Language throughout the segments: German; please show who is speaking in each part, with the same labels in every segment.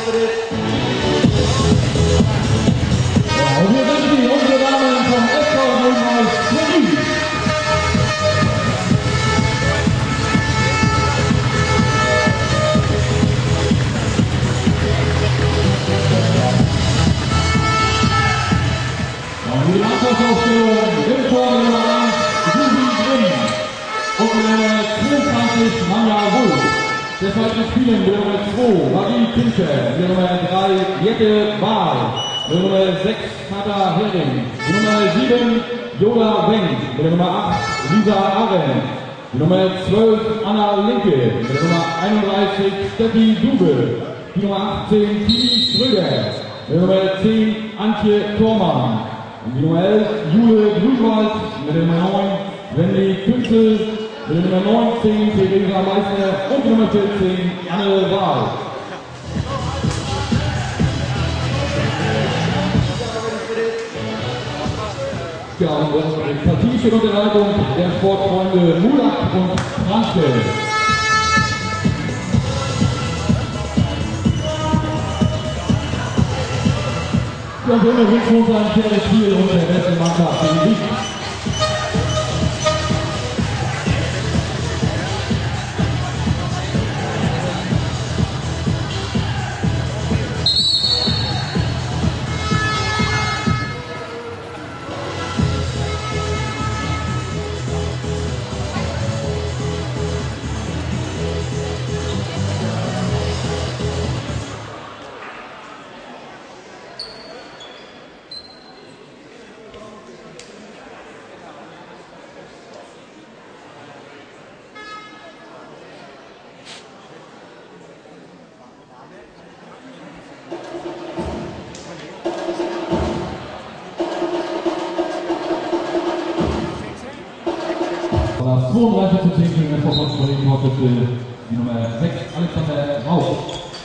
Speaker 1: Und hier sind sie, unsere Damen vom SV Grünhaus Berlin. Und die Mannschaftaufstellung im Tor Nummer 1, Susi Grimm. Und Nummer 22, Manja Wulf. Der zweiten Spielen mit Nummer 2, Marie Kinche. Mit Nummer 3, Jette Wahl. Mit Nummer 6, Katha Hering. Mit Nummer 7, Jola Wenk. Mit Nummer 8, Lisa Arendt. Die Nummer 12, Anna Linke. Mit der Nummer 31, Steffi Dube. Die Nummer 18, Tini Schröder. Mit der Nummer 10, Antje Thormann. Und die Nummer 11, Jule Grünwald. Mit der Nummer 9, Wendy Künzel. Mit der Nummer 19, Theresa Meissner. Und die Nummer 14, Anne Wahl. Ja, und die Partie steht unter Leitung der Sportfreunde Mulak und Franke. Ja, wir wünschen uns ein faires Spiel und der beste Mannschaft für die Sieg. Das 32:10 für den SV Berlin Hauptstädte, die Nummer 6, Alexander Rauch.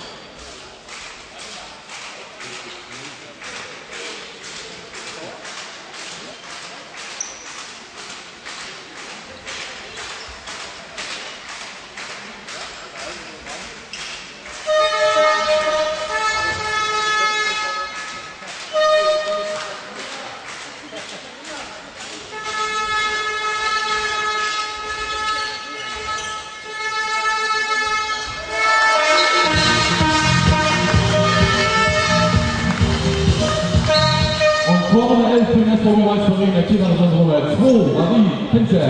Speaker 1: Tor Nummer 11 für den SV Grünwald, der Teamleiterin Nummer 2, Marie Kinche.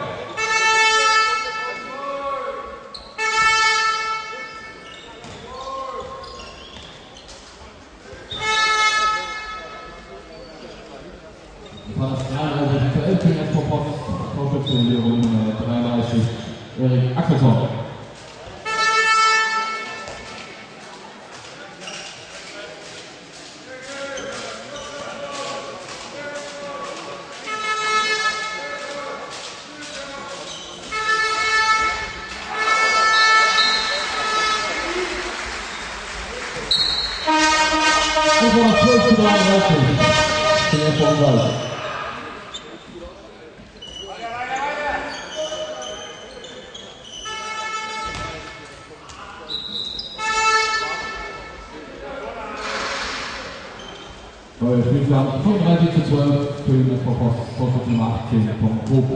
Speaker 1: Das war das 33 für 11 für den SV Post, Torschütze Nummer 33, Erik Axelsson. Das war 12:33 für den SV Grünwald. Neuer Spielplan 34:12 für den SV Post, Torschütze Nummer 18 vom Grob.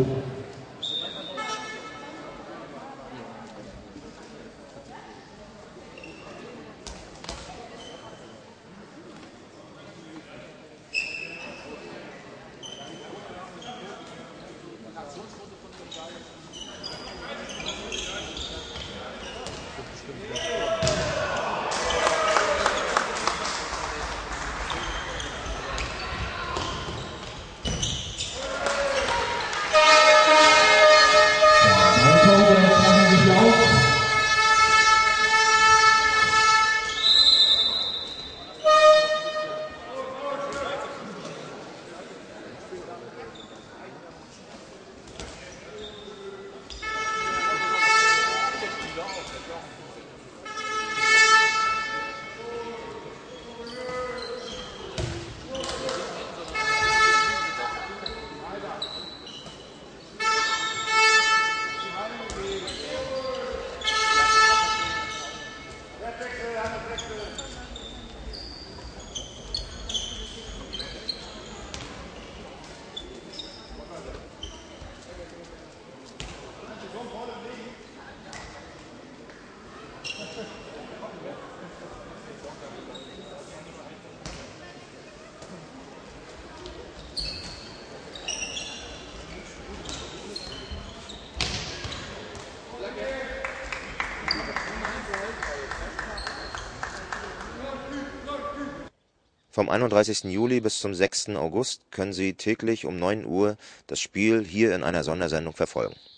Speaker 2: Vom 31. Juli bis zum 6. August können Sie täglich um 9 Uhr das Spiel hier in einer Sondersendung verfolgen.